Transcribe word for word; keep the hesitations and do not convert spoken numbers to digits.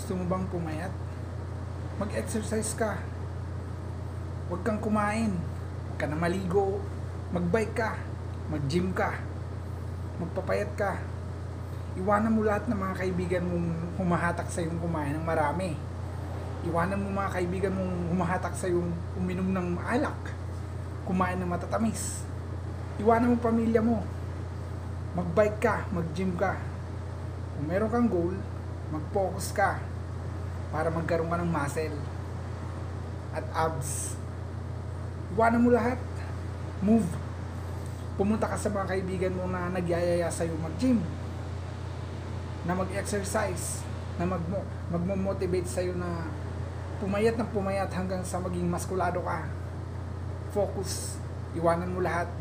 Gusto mo bang pumayat? Mag-exercise ka. Huwag kang kumain. Huwag ka na maligo. Mag-bike ka. Mag-gym ka. Magpapayat ka. Iwanan mo lahat ng mga kaibigan mong humahatak sa yung kumain ng marami. Iwanan mo mga kaibigan mong humahatak sa yung uminom ng alak. Kumain ng matatamis. Iwanan mo pamilya mo. Mag-bike ka. Mag-gym ka. Kung meron kang goal, mag-focus ka para magkaroon ka ng muscle at abs. Iwanan mo lahat. Move. Pumunta ka sa mga kaibigan mo na nagyayaya sa'yo mag-gym, na mag-exercise, na mag magmo-motivate sa'yo na pumayat ng pumayat hanggang sa maging maskulado ka. Focus. Iwanan mo lahat.